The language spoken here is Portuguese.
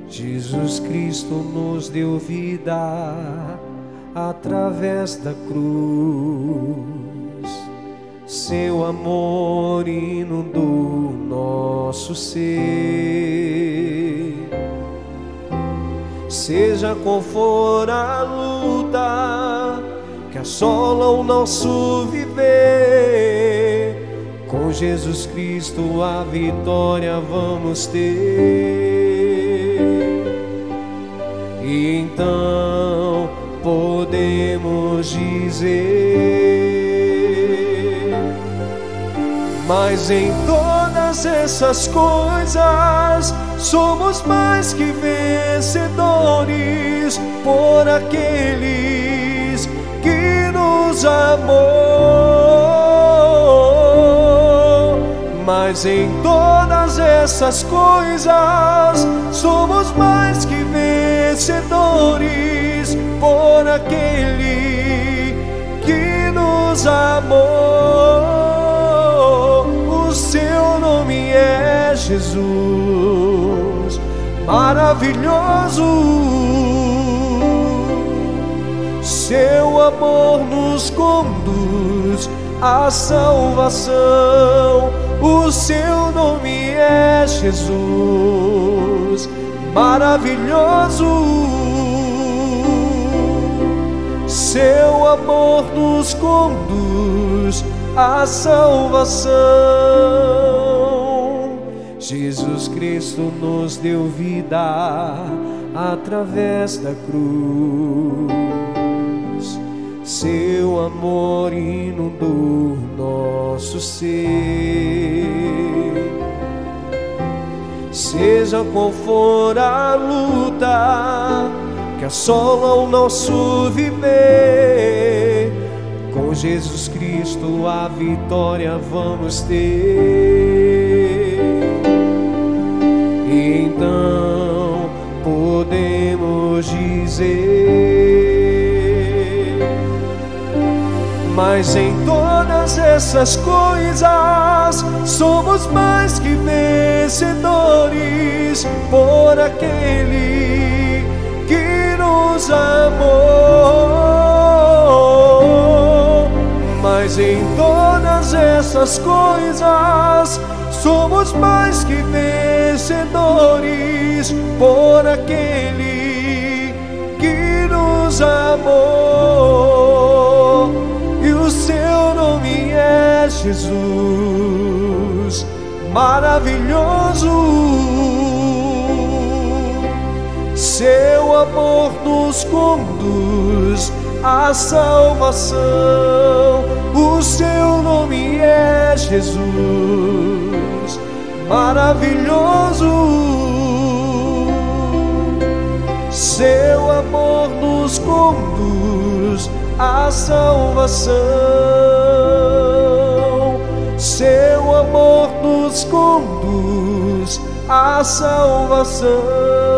Jesus Cristo nos deu vida através da cruz. Seu amor inundou nosso ser. Seja qual for a luta que assola o nosso viver, com Jesus Cristo a vitória vamos ter. E então podemos dizer: mas em todas essas coisas somos mais que vencedores por aqueles que nos amou. Mas em todas essas coisas somos mais que vencedores por aquele que nos amou. O seu nome é Jesus, maravilhoso. Seu amor nos conduz à salvação. O seu nome é Jesus, maravilhoso. Seu amor nos conduz à salvação. Jesus Cristo nos deu vida através da cruz. Seu amor inundou nosso ser. Seja qual for a luta que assola o nosso viver, com Jesus Cristo a vitória vamos ter. Então podemos dizer: mas em todas essas coisas somos mais que vencedores por aquele que nos amou. Mas em todas essas coisas somos mais que vencedores por aquele que nos amou. E o seu nome é Jesus, maravilhoso. Seu amor nos conduz à salvação. O seu nome é Jesus, maravilhoso. Seu amor nos conduz à salvação. Seu amor nos conduz à salvação.